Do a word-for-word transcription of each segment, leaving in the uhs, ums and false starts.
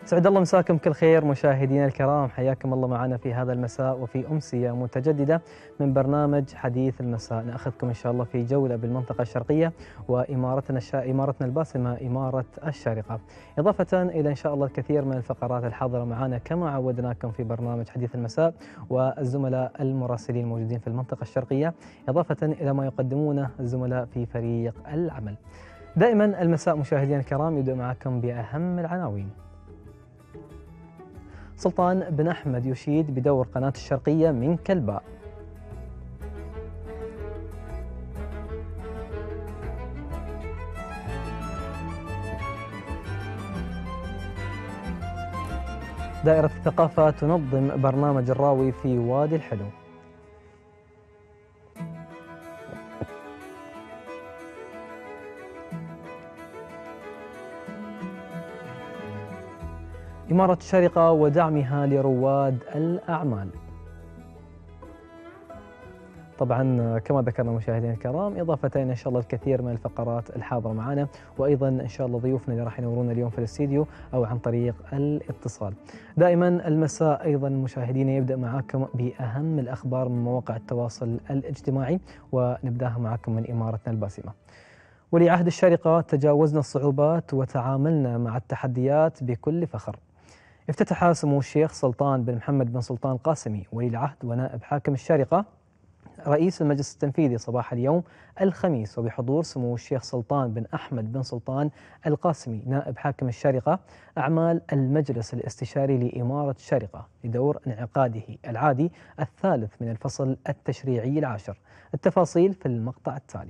سعد الله مساكم كل خير مشاهدينا الكرام، حياكم الله معنا في هذا المساء وفي أمسية متجددة من برنامج حديث المساء. نأخذكم إن شاء الله في جولة بالمنطقة الشرقية وإمارتنا الشا... إمارتنا الباسمة إمارة الشارقة، إضافة إلى إن شاء الله الكثير من الفقرات الحاضرة معنا كما عودناكم في برنامج حديث المساء والزملاء المراسلين الموجودين في المنطقة الشرقية، إضافة إلى ما يقدمونه الزملاء في فريق العمل. دائما المساء مشاهدينا الكرام يبدأ معكم بأهم العناوين. سلطان بن أحمد يشيد بدور قناة الشرقية من كلباء. دائرة الثقافة تنظم برنامج الراوي في وادي الحلو. إمارة الشارقة ودعمها لرواد الأعمال. طبعا كما ذكرنا مشاهدينا الكرام، إضافة إن شاء الله الكثير من الفقرات الحاضرة معنا، وأيضا إن شاء الله ضيوفنا اللي راح ينورونا اليوم في الاستديو أو عن طريق الاتصال. دائما المساء أيضا مشاهدينا يبدأ معكم بأهم الأخبار من مواقع التواصل الاجتماعي، ونبدأها معكم من إمارتنا الباسمة. ولي عهد الشارقة تجاوزنا الصعوبات وتعاملنا مع التحديات بكل فخر. افتتح سمو الشيخ سلطان بن محمد بن سلطان القاسمي ولي العهد ونائب حاكم الشارقة رئيس المجلس التنفيذي صباح اليوم الخميس، وبحضور سمو الشيخ سلطان بن أحمد بن سلطان القاسمي نائب حاكم الشارقة، أعمال المجلس الاستشاري لإمارة الشارقة لدور انعقاده العادي الثالث من الفصل التشريعي العاشر. التفاصيل في المقطع التالي.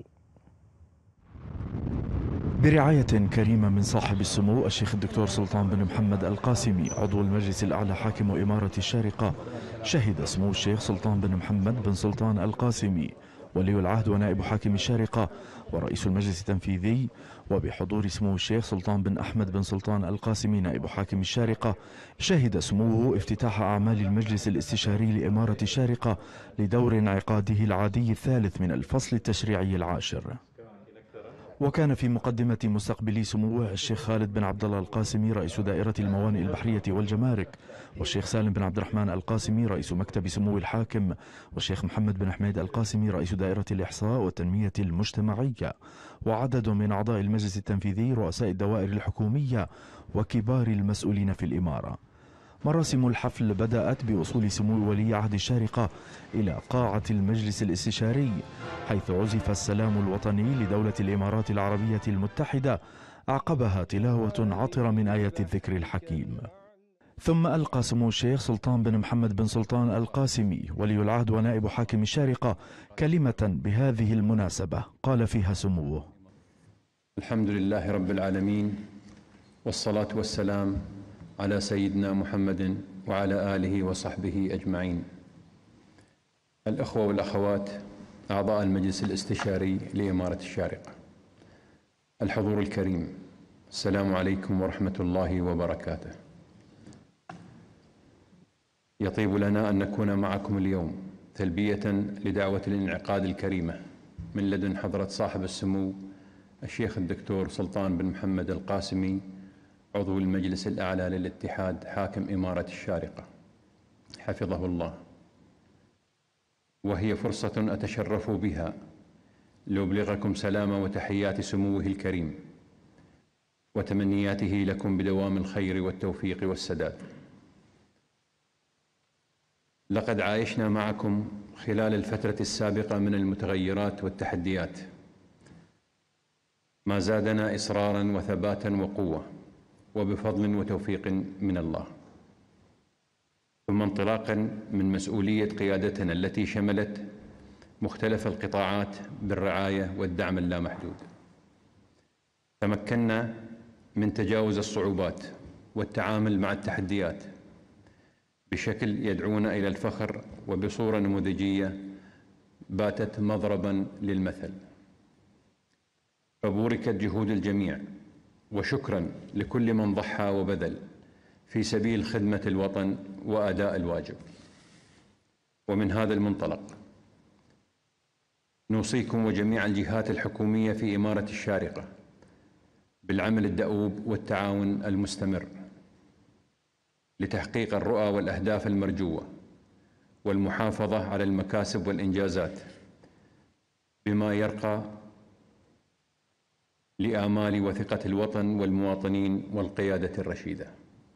برعاية كريمة من صاحب السمو الشيخ الدكتور سلطان بن محمد القاسمي عضو المجلس الأعلى حاكم إمارة الشارقة، شهد سمو الشيخ سلطان بن محمد بن سلطان القاسمي ولي العهد ونائب حاكم الشارقة ورئيس المجلس التنفيذي، وبحضور سمو الشيخ سلطان بن أحمد بن سلطان القاسمي نائب حاكم الشارقة، شهد سموه افتتاح أعمال المجلس الاستشاري لإمارة الشارقة لدور انعقاده العادي الثالث من الفصل التشريعي العاشر. وكان في مقدمة مستقبلي سموه الشيخ خالد بن عبد الله القاسمي رئيس دائرة الموانئ البحرية والجمارك، والشيخ سالم بن عبد الرحمن القاسمي رئيس مكتب سمو الحاكم، والشيخ محمد بن حميد القاسمي رئيس دائرة الإحصاء والتنمية المجتمعية، وعدد من أعضاء المجلس التنفيذي رؤساء الدوائر الحكومية وكبار المسؤولين في الإمارة. مراسم الحفل بدأت بوصول سمو ولي عهد الشارقة إلى قاعة المجلس الاستشاري، حيث عزف السلام الوطني لدولة الإمارات العربية المتحدة، أعقبها تلاوة عطرة من آيات الذكر الحكيم. ثم ألقى سمو الشيخ سلطان بن محمد بن سلطان القاسمي ولي العهد ونائب حاكم الشارقة كلمة بهذه المناسبة، قال فيها سموه: الحمد لله رب العالمين، والصلاة والسلام على سيدنا محمد وعلى آله وصحبه أجمعين. الأخوة والأخوات أعضاء المجلس الاستشاري لإمارة الشارقة، الحضور الكريم، السلام عليكم ورحمة الله وبركاته. يطيب لنا أن نكون معكم اليوم تلبية لدعوة الانعقاد الكريمة من لدن حضرة صاحب السمو الشيخ الدكتور سلطان بن محمد القاسمي عضو المجلس الأعلى للاتحاد حاكم إمارة الشارقة حفظه الله، وهي فرصة أتشرف بها لأبلغكم سلام وتحيات سموه الكريم وتمنياته لكم بدوام الخير والتوفيق والسداد. لقد عايشنا معكم خلال الفترة السابقة من المتغيرات والتحديات ما زادنا إصرارا وثباتا وقوة، وبفضل وتوفيق من الله، ثم انطلاقا من مسؤولية قيادتنا التي شملت مختلف القطاعات بالرعاية والدعم اللامحدود، تمكنا من تجاوز الصعوبات والتعامل مع التحديات بشكل يدعونا إلى الفخر، وبصورة نموذجية باتت مضربا للمثل. فبوركت جهود الجميع، وشكرا لكل من ضحى وبذل في سبيل خدمة الوطن وأداء الواجب. ومن هذا المنطلق نوصيكم وجميع الجهات الحكومية في إمارة الشارقة بالعمل الدؤوب والتعاون المستمر لتحقيق الرؤى والأهداف المرجوة والمحافظة على المكاسب والإنجازات بما يرقى لآمال وثقة الوطن والمواطنين والقيادة الرشيدة.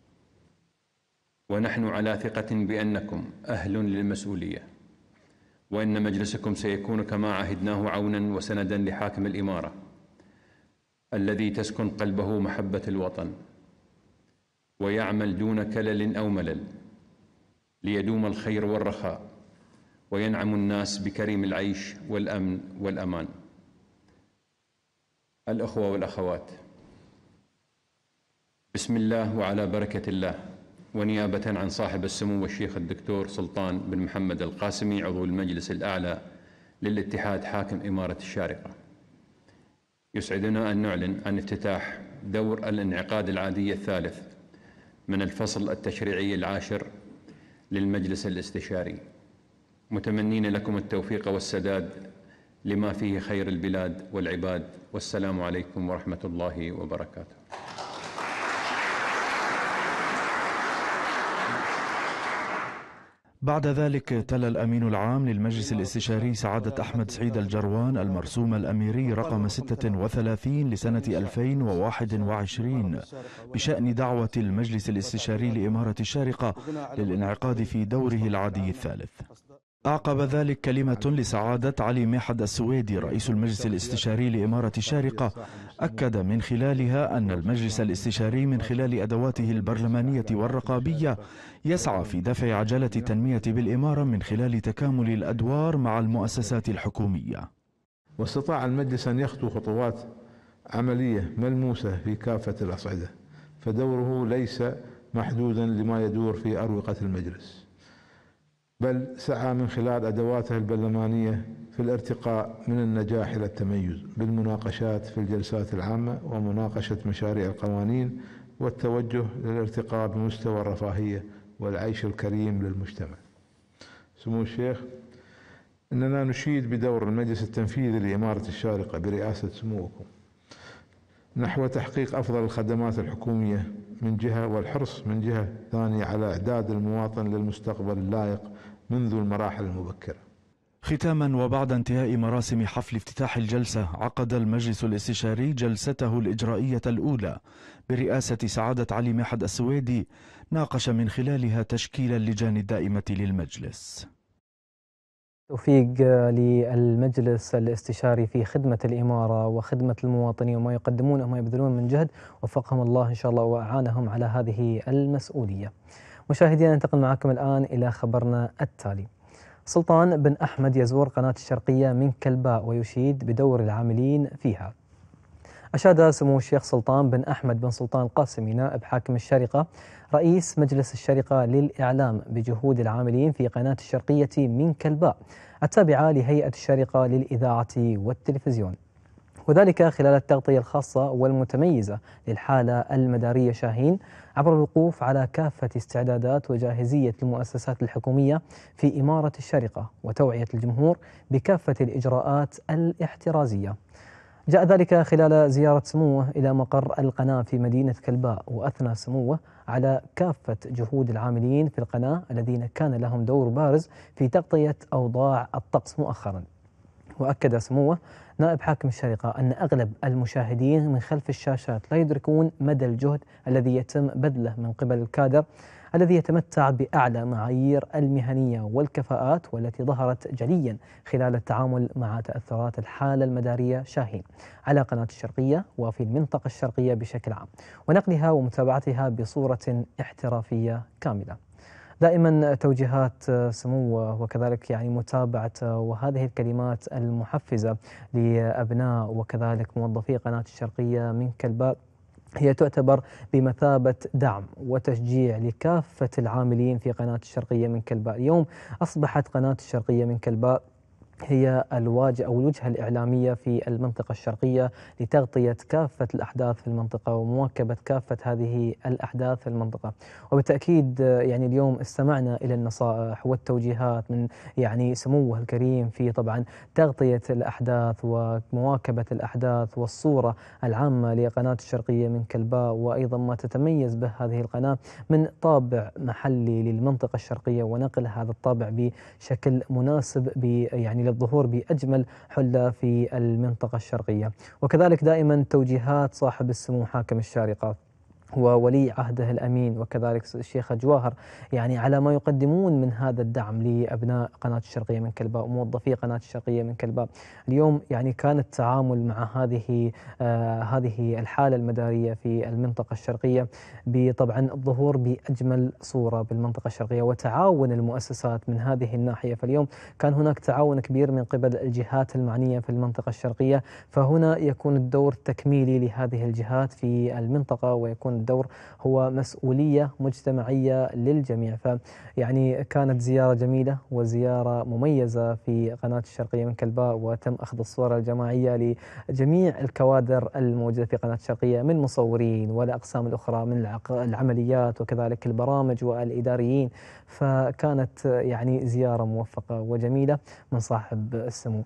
ونحن على ثقة بأنكم أهل للمسؤولية، وأن مجلسكم سيكون كما عهدناه عونا وسندا لحاكم الإمارة الذي تسكن قلبه محبة الوطن، ويعمل دون كلل أو ملل ليدوم الخير والرخاء وينعم الناس بكريم العيش والأمن والأمان. الأخوة والأخوات، بسم الله وعلى بركة الله، ونيابة عن صاحب السمو الشيخ الدكتور سلطان بن محمد القاسمي عضو المجلس الأعلى للاتحاد حاكم إمارة الشارقة، يسعدنا أن نعلن عن افتتاح دور الانعقاد العادي الثالث من الفصل التشريعي العاشر للمجلس الاستشاري، متمنين لكم التوفيق والسداد لما فيه خير البلاد والعباد، والسلام عليكم ورحمة الله وبركاته. بعد ذلك تلا الأمين العام للمجلس الاستشاري سعادة أحمد سعيد الجروان المرسوم الأميري رقم ستة وثلاثين لسنة ألفين وواحد وعشرين بشأن دعوة المجلس الاستشاري لإمارة الشارقة للانعقاد في دوره العادي الثالث. أعقب ذلك كلمة لسعادة علي ميحد السويدي رئيس المجلس الاستشاري لإمارة الشارقة، أكد من خلالها أن المجلس الاستشاري من خلال أدواته البرلمانية والرقابية يسعى في دفع عجلة التنمية بالإمارة من خلال تكامل الأدوار مع المؤسسات الحكومية. واستطاع المجلس أن يخطو خطوات عملية ملموسة في كافة الأصعدة، فدوره ليس محدودا لما يدور في أروقة المجلس، بل سعى من خلال أدواته البرلمانية في الارتقاء من النجاح إلى التميز بالمناقشات في الجلسات العامة ومناقشة مشاريع القوانين والتوجه للارتقاء بمستوى الرفاهية والعيش الكريم للمجتمع. سمو الشيخ، إننا نشيد بدور المجلس التنفيذي لإمارة الشارقة برئاسة سموكم نحو تحقيق أفضل الخدمات الحكومية من جهة، والحرص من جهة ثانية على إعداد المواطن للمستقبل اللائق منذ المراحل المبكرة. ختاما وبعد انتهاء مراسم حفل افتتاح الجلسة، عقد المجلس الاستشاري جلسته الإجرائية الأولى برئاسة سعادة علي ميحد السويدي، ناقش من خلالها تشكيل اللجان الدائمة للمجلس. توفيق للمجلس الاستشاري في خدمة الإمارة وخدمة المواطنين وما يقدمونه وما يبذلون من جهد، وفقهم الله إن شاء الله وأعانهم على هذه المسؤولية. مشاهدينا، ننتقل معكم الآن إلى خبرنا التالي. سلطان بن أحمد يزور قناة الشرقية من كلباء ويشيد بدور العاملين فيها. أشاد سمو الشيخ سلطان بن أحمد بن سلطان القاسمي نائب حاكم الشارقة رئيس مجلس الشارقة للإعلام بجهود العاملين في قناة الشرقية من كلباء التابعة لهيئة الشارقة للإذاعة والتلفزيون، وذلك خلال التغطية الخاصة والمتميزة للحالة المدارية شاهين عبر الوقوف على كافة استعدادات وجاهزية المؤسسات الحكومية في إمارة الشارقة وتوعية الجمهور بكافة الإجراءات الاحترازية. جاء ذلك خلال زيارة سموه إلى مقر القناة في مدينة كلباء، وأثنى سموه على كافة جهود العاملين في القناة الذين كان لهم دور بارز في تغطية أوضاع الطقس مؤخرا. وأكد سموه نائب حاكم الشارقة أن أغلب المشاهدين من خلف الشاشات لا يدركون مدى الجهد الذي يتم بذله من قبل الكادر الذي يتمتع بأعلى معايير المهنية والكفاءات، والتي ظهرت جليا خلال التعامل مع تأثرات الحالة المدارية شاهين على قناة الشرقية وفي المنطقة الشرقية بشكل عام، ونقلها ومتابعتها بصورة احترافية كاملة. دائما توجيهات سموه وكذلك يعني متابعة وهذه الكلمات المحفزة لأبناء وكذلك موظفي قناة الشرقية من كلباء هي تعتبر بمثابة دعم وتشجيع لكافة العاملين في قناة الشرقية من كلباء. اليوم أصبحت قناة الشرقية من كلباء هي الواجهة أو الوجهة الإعلامية في المنطقة الشرقية لتغطية كافة الأحداث في المنطقة ومواكبة كافة هذه الأحداث في المنطقة. وبالتأكيد يعني اليوم استمعنا إلى النصائح والتوجيهات من يعني سموه الكريم في طبعا تغطية الأحداث ومواكبة الأحداث والصورة العامة لقناة الشرقية من كلباء، وأيضا ما تتميز به هذه القناة من طابع محلي للمنطقة الشرقية ونقل هذا الطابع بشكل مناسب ب يعني للظهور بأجمل حلة في المنطقة الشرقية. وكذلك دائما توجيهات صاحب السمو حاكم الشارقة وولي عهده الأمين وكذلك الشيخ جواهر يعني على ما يقدمون من هذا الدعم لأبناء قناة الشرقية من كلباء وموظفي قناة الشرقية من كلباء. اليوم يعني كان التعامل مع هذه آه هذه الحالة المدارية في المنطقة الشرقية بطبعا الظهور بأجمل صورة بالمنطقة الشرقية وتعاون المؤسسات من هذه الناحية. فاليوم كان هناك تعاون كبير من قبل الجهات المعنية في المنطقة الشرقية، فهنا يكون الدور تكميلي لهذه الجهات في المنطقة ويكون الدور هو مسؤولية مجتمعية للجميع. فيعني كانت زيارة جميلة وزيارة مميزة في قناة الشرقية من كلباء، وتم أخذ الصورة الجماعية لجميع الكوادر الموجودة في قناة الشرقية من مصورين والأقسام الأخرى من العمليات وكذلك البرامج والإداريين. فكانت يعني زيارة موفقة وجميلة من صاحب السمو.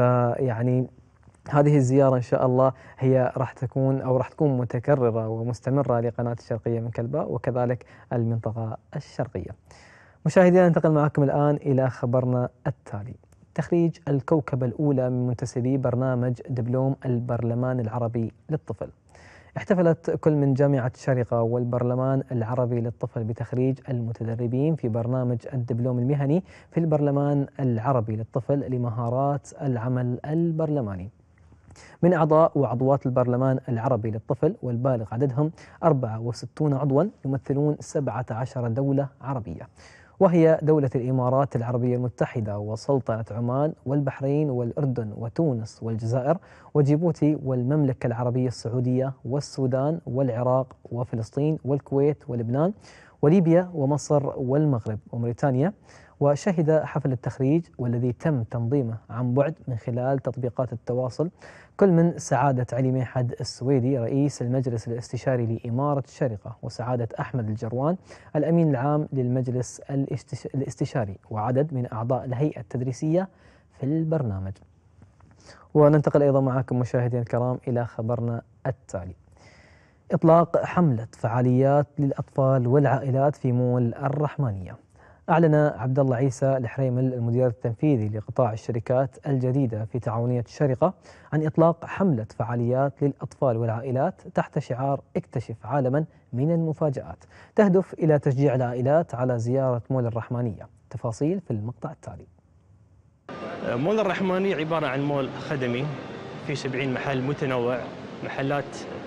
فيعني هذه الزيارة إن شاء الله هي راح تكون أو راح تكون متكررة ومستمرة لقناة الشرقية من كلباء وكذلك المنطقة الشرقية. مشاهدينا ننتقل معكم الآن إلى خبرنا التالي. تخريج الكوكبة الأولى من منتسبي برنامج دبلوم البرلمان العربي للطفل. احتفلت كل من جامعة الشارقة والبرلمان العربي للطفل بتخريج المتدربين في برنامج الدبلوم المهني في البرلمان العربي للطفل لمهارات العمل البرلماني من أعضاء وعضوات البرلمان العربي للطفل، والبالغ عددهم أربعة وستين عضوا يمثلون سبعة عشر دولة عربية، وهي دولة الإمارات العربية المتحدة وسلطنة عمان والبحرين والأردن وتونس والجزائر وجيبوتي والمملكة العربية السعودية والسودان والعراق وفلسطين والكويت ولبنان وليبيا ومصر والمغرب وموريتانيا. وشهد حفل التخريج والذي تم تنظيمه عن بعد من خلال تطبيقات التواصل كل من سعادة علي ميحد السويدي رئيس المجلس الاستشاري لإمارة الشارقة، وسعادة أحمد الجروان الأمين العام للمجلس الاستشاري، وعدد من أعضاء الهيئة التدريسية في البرنامج. وننتقل أيضا معكم مشاهدينا الكرام إلى خبرنا التالي. إطلاق حملة فعاليات للأطفال والعائلات في مول الرحمانية. أعلن عبد الله عيسى الحريمل المدير التنفيذي لقطاع الشركات الجديدة في تعاونية الشارقة عن إطلاق حملة فعاليات للأطفال والعائلات تحت شعار اكتشف عالما من المفاجآت، تهدف إلى تشجيع العائلات على زيارة مول الرحمانية. تفاصيل في المقطع التالي. مول الرحمانية عبارة عن مول خدمي في سبعين محل متنوع، محلات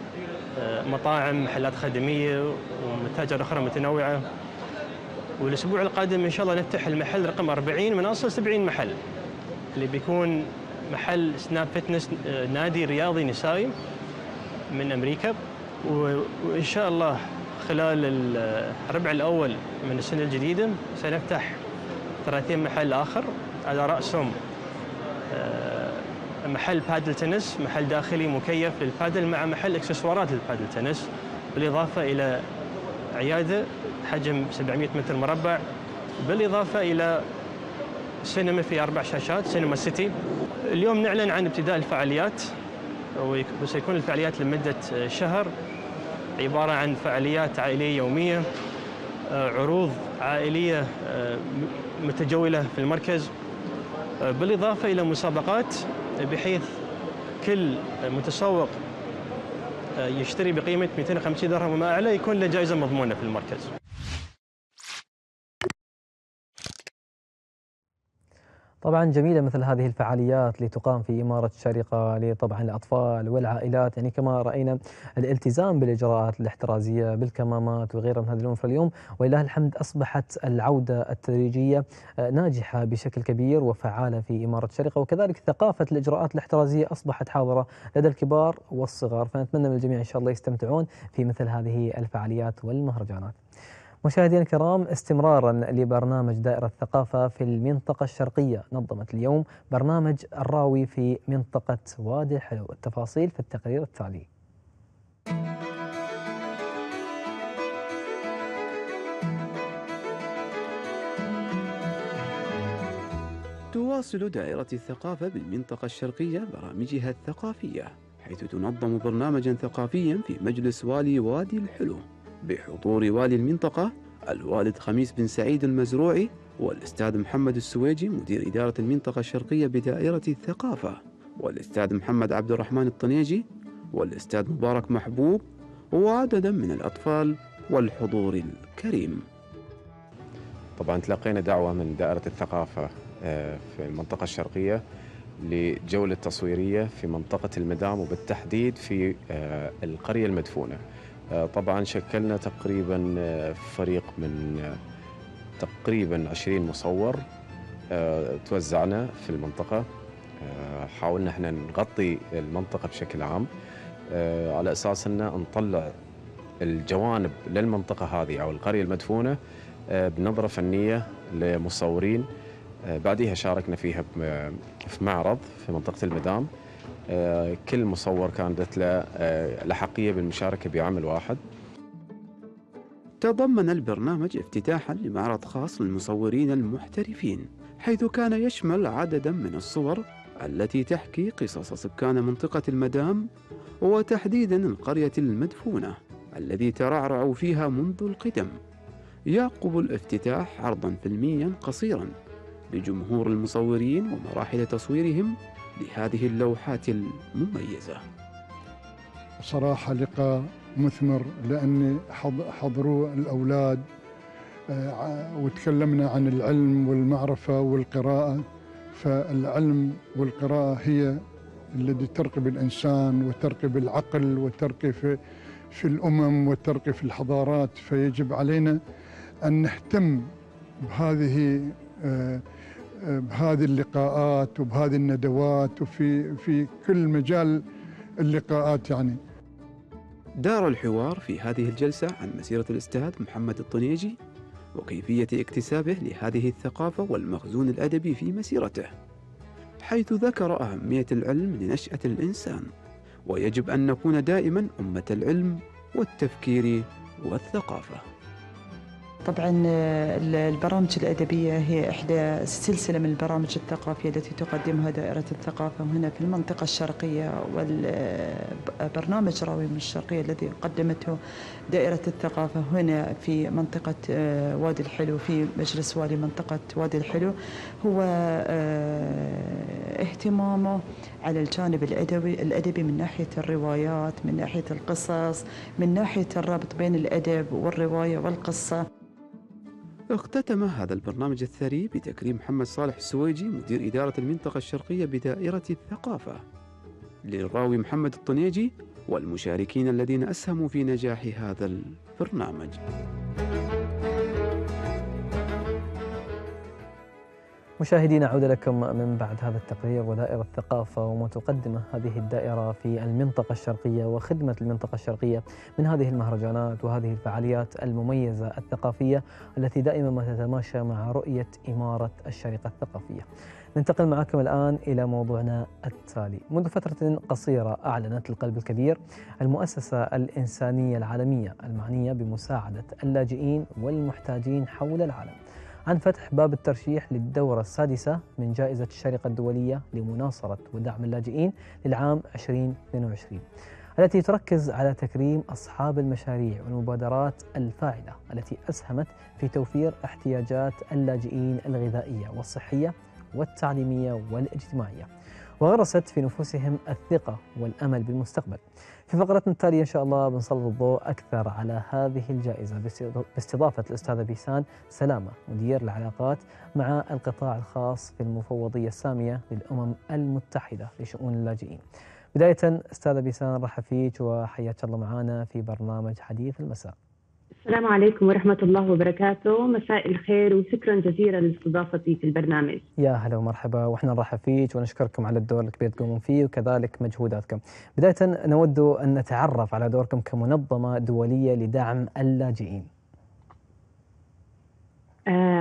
مطاعم، محلات خدمية ومتاجر أخرى متنوعة. والأسبوع القادم إن شاء الله نفتح المحل رقم أربعين من أصل سبعين محل، اللي بيكون محل سناب فتنس، نادي رياضي نسائي من أمريكا. وإن شاء الله خلال الربع الأول من السنة الجديدة سنفتح ثلاثين محل آخر، على رأسهم محل بادل تنس، محل داخلي مكيف للبادل مع محل إكسسوارات للبادل تنس، بالإضافة إلى عيادة حجم سبعمئة متر مربع، بالإضافة إلى سينما في أربع شاشات، سينما سيتي. اليوم نعلن عن ابتداء الفعاليات، وسيكون الفعاليات لمدة شهر، عبارة عن فعاليات عائلية يومية، عروض عائلية متجولة في المركز، بالإضافة إلى مسابقات بحيث كل متسوق يشتري بقيمة مئتين وخمسين درهم وما أعلى يكون له جائزة مضمونة في المركز. طبعا جميلة مثل هذه الفعاليات اللي تقام في إمارة الشارقة لطبعا الأطفال والعائلات، يعني كما رأينا الالتزام بالإجراءات الاحترازية بالكمامات وغيرها من هذه الأمور. فاليوم ولله الحمد أصبحت العودة التدريجية ناجحة بشكل كبير وفعالة في إمارة الشارقة، وكذلك ثقافة الإجراءات الاحترازية أصبحت حاضرة لدى الكبار والصغار. فنتمنى من الجميع إن شاء الله يستمتعون في مثل هذه الفعاليات والمهرجانات. مشاهدينا الكرام، استمرارا لبرنامج دائرة الثقافة في المنطقة الشرقية، نظمت اليوم برنامج الراوي في منطقة وادي الحلو. التفاصيل في التقرير التالي. تواصل دائرة الثقافة بالمنطقة الشرقية برامجها الثقافية، حيث تنظم برنامجا ثقافيا في مجلس والي وادي الحلو بحضور والي المنطقة الوالد خميس بن سعيد المزروعي والأستاذ محمد السويجي مدير إدارة المنطقة الشرقية بدائرة الثقافة، والأستاذ محمد عبد الرحمن الطنيجي والأستاذ مبارك محبوب وعددا من الأطفال والحضور الكريم. طبعا تلقينا دعوة من دائرة الثقافة في المنطقة الشرقية لجولة تصويرية في منطقة المدام وبالتحديد في القرية المدفونة. طبعا شكلنا تقريبا فريق من تقريبا عشرين مصور، توزعنا في المنطقة، حاولنا احنا نغطي المنطقة بشكل عام على أساس أن نطلع الجوانب للمنطقة هذه أو القرية المدفونة بنظرة فنية لمصورين. بعدها شاركنا فيها في معرض في منطقة المدام، كل مصور كانت له الأحقية بالمشاركة بعمل واحد. تضمن البرنامج افتتاحا لمعرض خاص للمصورين المحترفين، حيث كان يشمل عددا من الصور التي تحكي قصص سكان منطقة المدام وتحديدا القرية المدفونة الذي ترعرعوا فيها منذ القدم. يعقب الافتتاح عرضا فيلميا قصيرا لجمهور المصورين ومراحل تصويرهم لهذه اللوحات المميزة. صراحة لقاء مثمر، لأن حضروا الأولاد وتكلمنا عن العلم والمعرفة والقراءة، فالعلم والقراءة هي التي ترقي بالإنسان وترقي بالعقل وترقي في, في الأمم وترقي في الحضارات، فيجب علينا أن نهتم بهذه بهذه اللقاءات وبهذه الندوات وفي في كل مجال اللقاءات. يعني دار الحوار في هذه الجلسة عن مسيرة الأستاذ محمد الطنيجي وكيفية اكتسابه لهذه الثقافة والمخزون الأدبي في مسيرته، حيث ذكر أهمية العلم لنشأة الإنسان، ويجب أن نكون دائما أمة العلم والتفكير والثقافة. طبعا البرامج الأدبية هي إحدى سلسلة من البرامج الثقافية التي تقدمها دائرة الثقافة هنا في المنطقة الشرقية، والبرنامج راوي من الشرقية الذي قدمته دائرة الثقافة هنا في منطقة وادي الحلو في مجلس والي منطقة وادي الحلو هو اهتمامه على الجانب الأدبي الأدبي من ناحية الروايات، من ناحية القصص، من ناحية الربط بين الأدب والرواية والقصة. اختتم هذا البرنامج الثري بتكريم محمد صالح السويجي مدير إدارة المنطقة الشرقية بدائرة الثقافة للراوي محمد الطنيجي والمشاركين الذين أسهموا في نجاح هذا البرنامج. مشاهدينا، عودة لكم من بعد هذا التقرير ودائرة الثقافة وما تقدمه هذه الدائرة في المنطقة الشرقية وخدمة المنطقة الشرقية من هذه المهرجانات وهذه الفعاليات المميزة الثقافية التي دائما ما تتماشى مع رؤية إمارة الشركة الثقافية. ننتقل معكم الآن إلى موضوعنا التالي. منذ فترة قصيرة أعلنت القلب الكبير المؤسسة الإنسانية العالمية المعنية بمساعدة اللاجئين والمحتاجين حول العالم عن فتح باب الترشيح للدورة السادسة من جائزة الشركة الدولية لمناصرة ودعم اللاجئين للعام ألفين واثنين وعشرين، التي تركز على تكريم أصحاب المشاريع والمبادرات الفاعلة التي أسهمت في توفير احتياجات اللاجئين الغذائية والصحية والتعليمية والاجتماعية، وغرست في نفوسهم الثقة والأمل بالمستقبل. في فقرتنا التالية إن شاء الله بنسلط الضوء أكثر على هذه الجائزة باستضافة الأستاذة بيسان سلامة مدير العلاقات مع القطاع الخاص في المفوضية السامية للأمم المتحدة لشؤون اللاجئين. بداية أستاذة بيسان، رحب فيك وحياك الله معنا في برنامج حديث المساء. السلام عليكم ورحمة الله وبركاته، مساء الخير وشكرا جزيلا لاستضافتي في البرنامج. يا هلا ومرحبا، ونحن نرحب فيك ونشكركم على الدور الكبير تقومون فيه وكذلك مجهوداتكم. بداية نود أن نتعرف على دوركم كمنظمة دولية لدعم اللاجئين.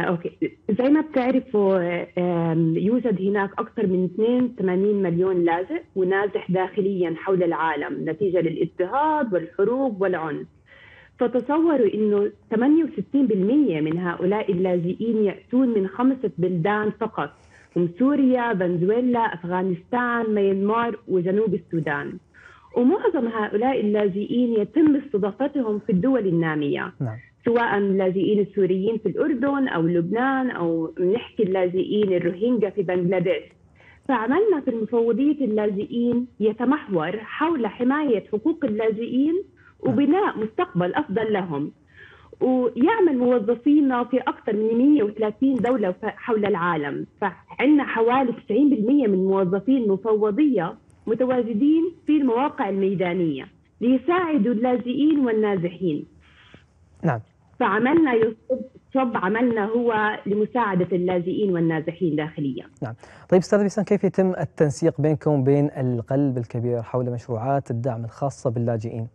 أوكي، زي ما بتعرفوا يوجد هناك أكثر من اثنين وثمانين مليون لاجئ ونازح داخليا حول العالم نتيجة للاضطهاد والحروب والعنف. فتصوروا أنه ثمانية وستين بالمئة من هؤلاء اللاجئين يأتون من خمسة بلدان فقط، هم سوريا، فنزويلا، أفغانستان، ميانمار وجنوب السودان. ومعظم هؤلاء اللاجئين يتم استضافتهم في الدول النامية. نعم. سواء اللاجئين السوريين في الأردن أو لبنان، أو نحكي اللاجئين الروهينجا في بنغلاديش. فعملنا في المفوضية اللاجئين يتمحور حول حماية حقوق اللاجئين وبناء مستقبل أفضل لهم. ويعمل موظفينا في أكثر من مئة وثلاثين دولة حول العالم، فعندنا حوالي تسعين بالمئة من موظفين المفوضية متواجدين في المواقع الميدانية ليساعدوا اللاجئين والنازحين. نعم. فعملنا يصب عملنا هو لمساعدة اللاجئين والنازحين داخليا. نعم. طيب أستاذ بيسان، كيف يتم التنسيق بينكم وبين القلب الكبير حول مشروعات الدعم الخاصة باللاجئين؟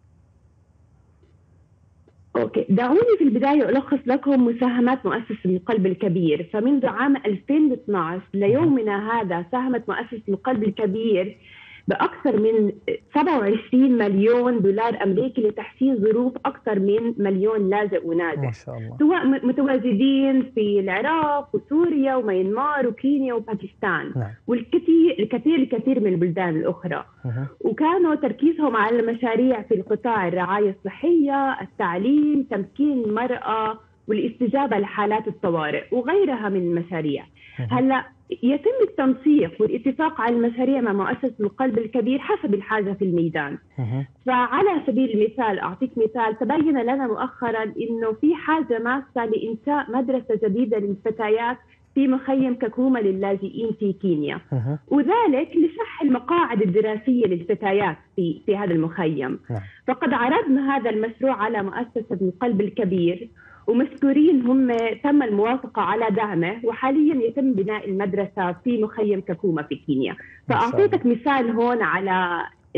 أوكي، دعوني في البداية ألخص لكم مساهمات مؤسسة القلب الكبير. فمنذ عام ألفين واثنعش ليومنا هذا ساهمت مؤسسة القلب الكبير بأكثر من سبعة وعشرين مليون دولار أمريكي لتحسين ظروف أكثر من مليون لاجئ ونازح، ما شاء الله. سواء متواجدين في العراق وسوريا وميانمار وكينيا وباكستان. نعم. والكثير الكثير الكثير من البلدان الأخرى. مه. وكانوا تركيزهم على المشاريع في القطاع الرعاية الصحية، التعليم، تمكين المرأة، والاستجابة لحالات الطوارئ وغيرها من المشاريع. هلا يتم التنسيق والاتفاق على المشاريع مع مؤسسة القلب الكبير حسب الحاجة في الميدان. فعلى سبيل المثال أعطيك مثال، تبين لنا مؤخرا إنه في حاجة ماسة لإنشاء مدرسة جديدة للفتيات في مخيم ككومة للاجئين في كينيا، وذلك لشرح المقاعد الدراسية للفتيات في في هذا المخيم. فقد عرضنا هذا المشروع على مؤسسة القلب الكبير، ومشكورين هم تم الموافقة على دعمه، وحاليا يتم بناء المدرسة في مخيم ككومة في كينيا. فأعطيتك مثال هون على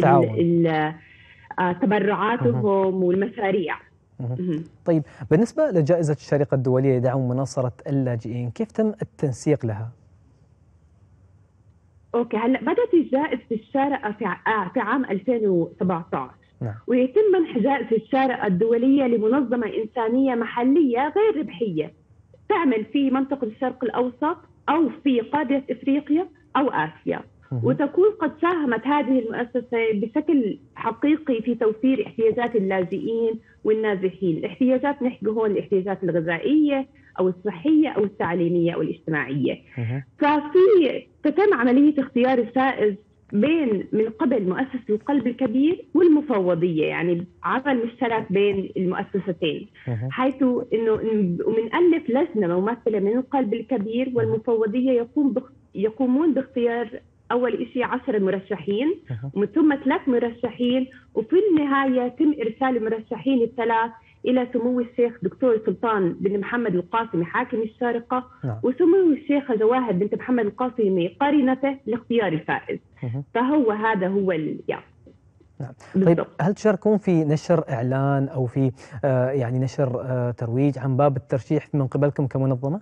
تبرعاتهم والمشاريع. طيب، بالنسبة لجائزة الشارقة الدولية لدعم مناصرة اللاجئين، كيف تم التنسيق لها؟ أوكي، هلا بدأت جائزة الشارقة في في عام ألفين وسبعة عشر. نعم. ويتم منح جائزة الشارقة الدولية لمنظمة إنسانية محلية غير ربحية تعمل في منطقة الشرق الأوسط أو في قارة إفريقيا أو آسيا. وتكون قد ساهمت هذه المؤسسة بشكل حقيقي في توفير احتياجات اللاجئين والنازحين. الاحتياجات نحكي هون الاحتياجات الغذائية أو الصحية أو التعليمية أو الاجتماعية. ففي تتم عملية اختيار الفائز بين من قبل مؤسسة القلب الكبير والمفوضية، يعني عمل مشترك بين المؤسستين، حيث إنه ومنألف لجنة ممثلة من القلب الكبير والمفوضية يقوم بخ... يقومون باختيار أول شيء عشرة مرشحين ومن ثم ثلاث مرشحين، وفي النهاية يتم إرسال المرشحين الثلاث إلى سمو الشيخ دكتور سلطان بن محمد القاسمي حاكم الشارقة، نعم. وسمو الشيخة جواهر بنت محمد القاسمي قارنته لاختيار الفائز. فهو هذا هو ال... يعني. نعم. طيب، هل تشاركون في نشر إعلان أو في آه يعني نشر آه ترويج عن باب الترشيح من قبلكم كمنظمة؟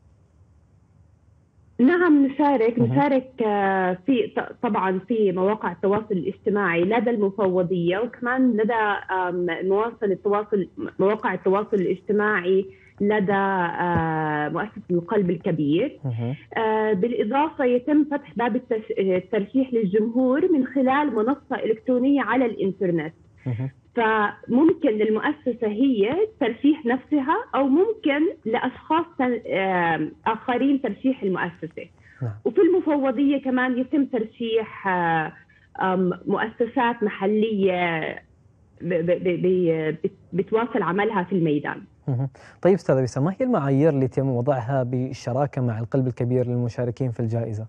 نعم، نشارك نشارك في طبعا في مواقع التواصل الاجتماعي لدى المفوضية، وكمان لدى مواصل التواصل مواقع التواصل الاجتماعي لدى مؤسسة القلب الكبير. بالإضافة يتم فتح باب الترشيح للجمهور من خلال منصة إلكترونية على الإنترنت. فممكن للمؤسسة هي ترشيح نفسها أو ممكن لأشخاص آخرين ترشيح المؤسسة. وفي المفوضية كمان يتم ترشيح مؤسسات محلية بتواصل عملها في الميدان. طيب أستاذة بيسان، ما هي المعايير اللي يتم وضعها بالشراكة مع القلب الكبير للمشاركين في الجائزة؟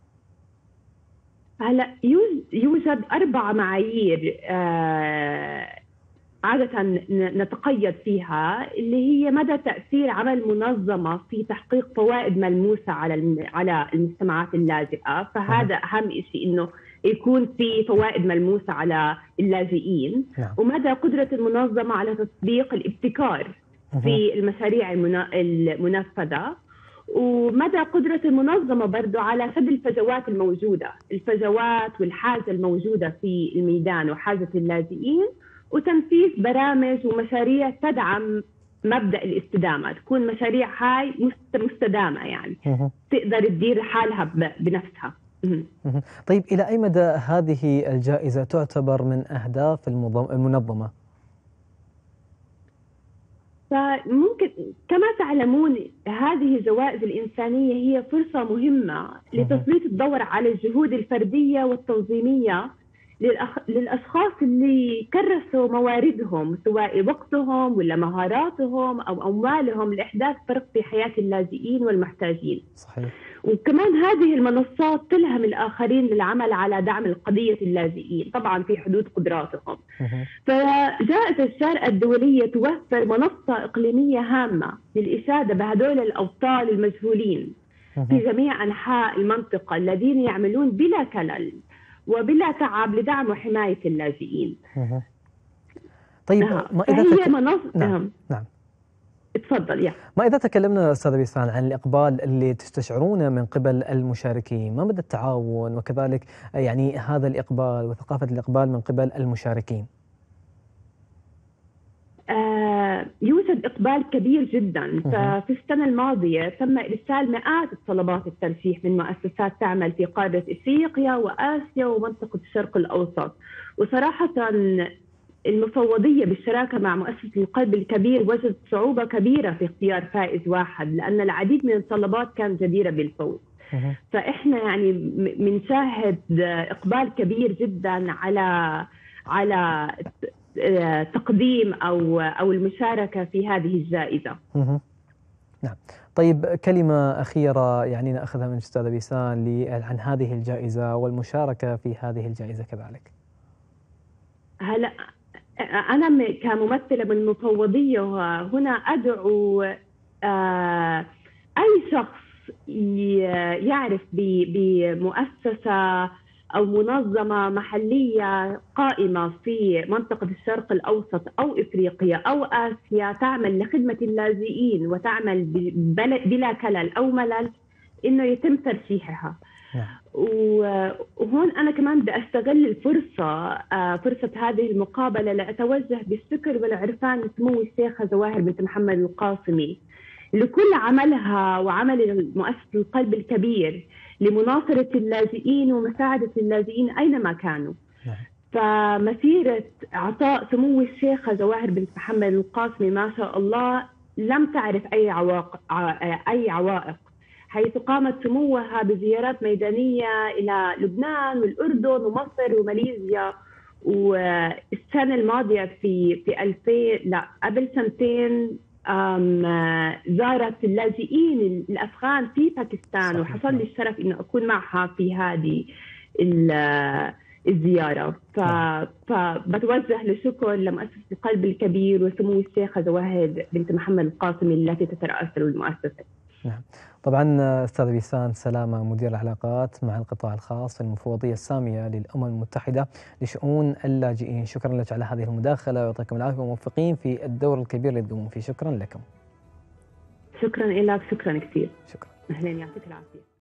هلا يوجد أربع معايير آه عادة نتقيد فيها، اللي هي مدى تأثير عمل منظمة في تحقيق فوائد ملموسة على على المجتمعات اللاجئة. فهذا أهم شيء، إنه يكون في فوائد ملموسة على اللاجئين. ومدى قدرة المنظمة على تطبيق الابتكار في المشاريع المنفذة، ومدى قدرة المنظمة برضو على سد الفجوات الموجودة، الفجوات والحاجة الموجودة في الميدان وحاجة اللاجئين، وتنفيذ برامج ومشاريع تدعم مبدأ الاستدامة، تكون مشاريع هاي مستدامة يعني تقدر تدير حالها بنفسها. طيب إلى أي مدى هذه الجائزة تعتبر من أهداف المنظمة؟ فممكن كما تعلمون هذه الجوائز الإنسانية هي فرصة مهمة لتسليط الضوء على الجهود الفردية والتنظيمية للأخ... للأشخاص اللي كرسوا مواردهم سواء وقتهم ولا مهاراتهم أو أموالهم لإحداث فرق في حياة اللاجئين والمحتاجين. صحيح. وكمان هذه المنصات تلهم الآخرين للعمل على دعم القضية اللاجئين طبعا في حدود قدراتهم. فجائزة الشارقة الدولية توفر منصة إقليمية هامة للإشادة بهدول الأبطال المجهولين في جميع أنحاء المنطقة الذين يعملون بلا كلل وبلا تعب لدعم وحماية اللاجئين. طيب ما إذا فهي تك... منصة نعم. نعم. تفضل يا ما إذا تكلمنا أستاذة بيسان عن الإقبال اللي تستشعرونه من قبل المشاركين، ما مدى التعاون وكذلك يعني هذا الإقبال وثقافة الإقبال من قبل المشاركين؟ آه يوجد إقبال كبير جدا. ففي السنة الماضية تم إرسال مئات الطلبات الترشيح من مؤسسات تعمل في قارة إفريقيا وآسيا ومنطقة الشرق الأوسط، وصراحة المفوضية بالشراكة مع مؤسسة القلب الكبير وجدت صعوبة كبيرة في اختيار فائز واحد لأن العديد من الطلبات كانت جديرة بالفوز. فإحنا يعني بنشاهد إقبال كبير جدا على على تقديم أو أو المشاركة في هذه الجائزة. نعم. طيب كلمة أخيرة يعني نأخذها من أستاذة بيسان عن هذه الجائزة والمشاركة في هذه الجائزة كذلك. هلا أنا كممثلة من المفوضية هنا أدعو أي شخص يعرف بمؤسسة أو منظمة محلية قائمة في منطقة الشرق الأوسط أو إفريقيا أو آسيا تعمل لخدمة اللاجئين وتعمل بلا كلل أو ملل إنه يتم ترشيحها. وهون أنا كمان بدي أستغل الفرصة فرصة هذه المقابلة لأتوجه بالشكر والعرفان لسمو الشيخة زواهر بنت محمد القاسمي لكل عملها وعمل مؤسسة القلب الكبير لمناصرة اللاجئين ومساعدة اللاجئين أينما كانوا. فمسيرة عطاء سمو الشيخة زواهر بنت محمد القاسمي ما شاء الله لم تعرف أي عوائق أي عوائق حيث قامت سموها بزيارات ميدانية إلى لبنان والأردن ومصر وماليزيا. والسنة الماضية في في ألفين لا قبل سنتين زارت اللاجئين الأفغان في باكستان وحصل لي الشرف إنه أكون معها في هذه الزيارة. فبتوجه لشكر لمؤسسة القلب الكبير وسمو الشيخة زواهر بنت محمد القاسمي التي تترأس المؤسسة. نعم. طبعا أستاذة بيسان سلامة مدير العلاقات مع القطاع الخاص في المفوضية السامية للأمم المتحدة لشؤون اللاجئين، شكرا لك على هذه المداخلة ويعطيكم العافية وموفقين في الدور الكبير اللي تقومون فيه. شكرا لكم. شكرا لك. شكرا كثير. شكرا. أهلا يعطيك العافية.